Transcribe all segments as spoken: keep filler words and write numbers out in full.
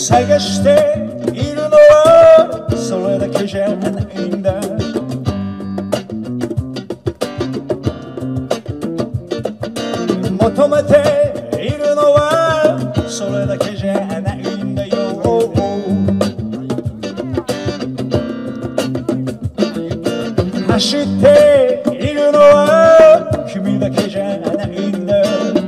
探しているのはそれだけじゃないんだ。求めているのはそれだけじゃないんだよ。走っているのは君だけじゃないんだ。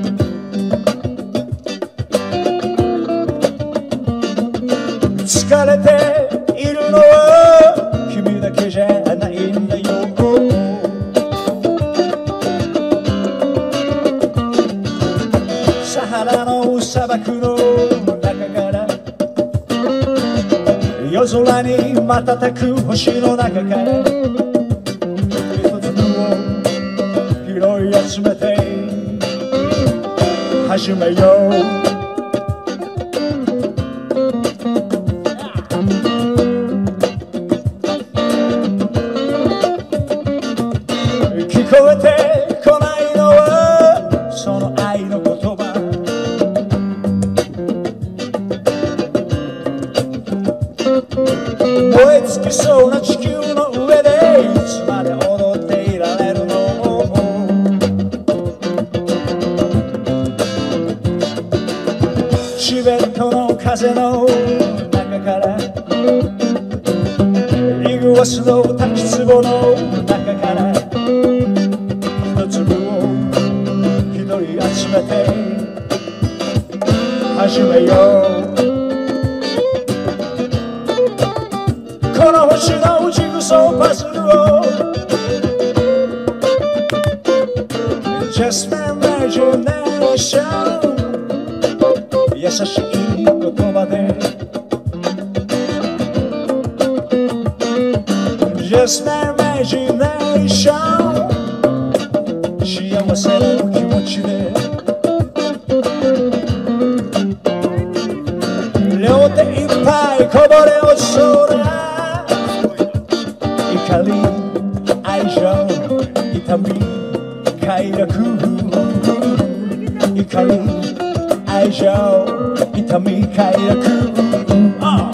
疲れているのは君だけじゃないんだよ。サハラの砂漠の中から夜空に瞬く星の中から一つを拾い集めて始めよう。聞こえてこないのはその愛の言葉。燃え尽きそうな地球の上でいつまで踊っていられるの。チベットの風の中からイグアスの滝壺の中から一粒を拾い集めて始めよう。この星のジグソーパズルを Just my imagination 優しい言葉で Just my imagination 幸せな気持ちで両手いっぱいこぼれ落ちそうな怒り愛情痛み快楽怒り愛情痛み快楽、oh!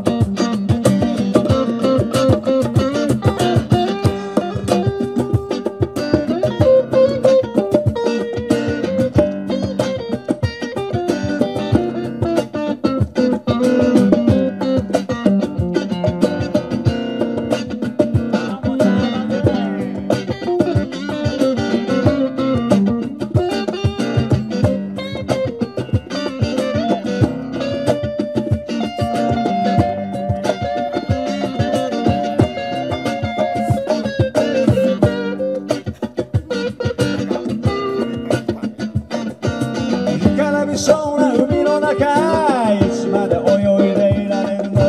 そうな海の中いつまで泳いでいられるの。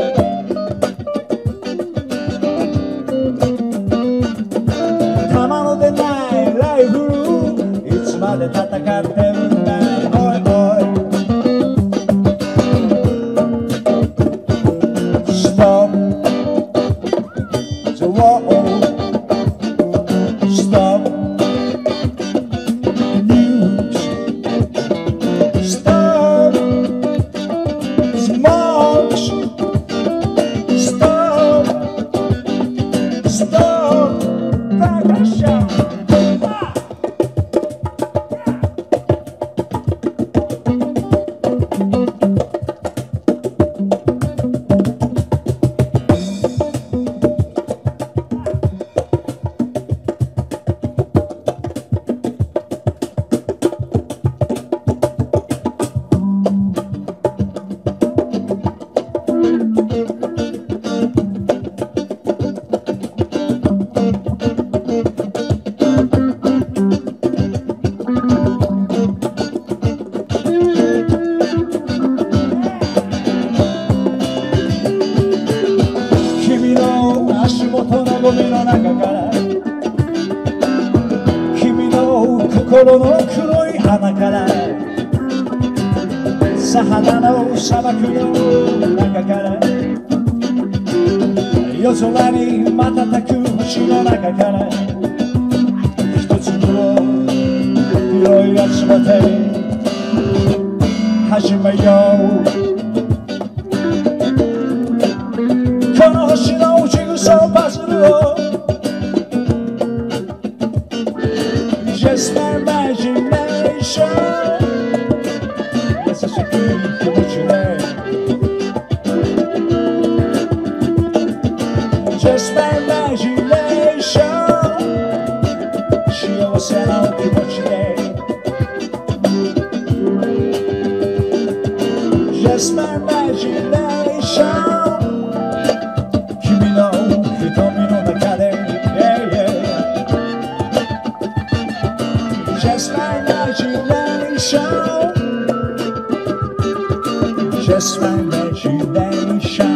玉の出ないライフルいつまで戦ってるんだい。おいおい Stop the war Stop足元のゴミの中から君の心の黒い穴からサハラの砂漠の中から夜空に瞬く星の中から一粒を拾い集めて始めよう。 Just my imagination 君の瞳の中で yeah, yeah. Just my imagination Just my imagination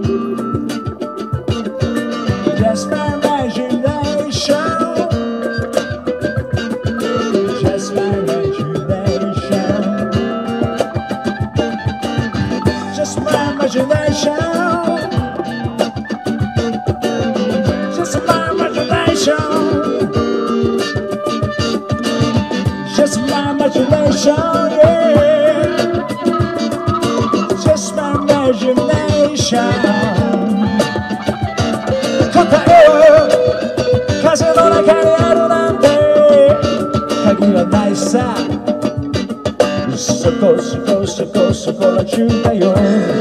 Just my imagination Just my imagination Just my imagination Just my imagination Just my imagination yeah Just my imagination 答えは風の中にあるなんて鍵はないさそこそこそこそこら中だよ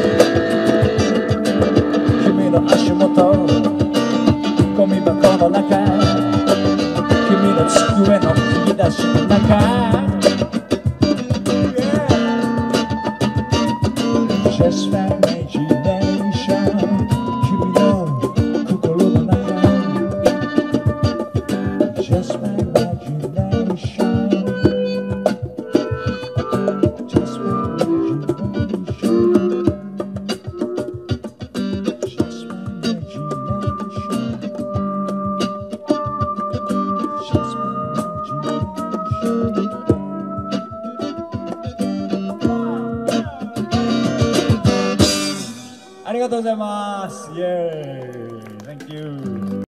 君の足元ゴミ箱の中君の机の引き出しの中 Just my imagination 君の心の中 Just my imagination Just my imagination Just my imagination Just my imagination ありがとうございます。イエーイ。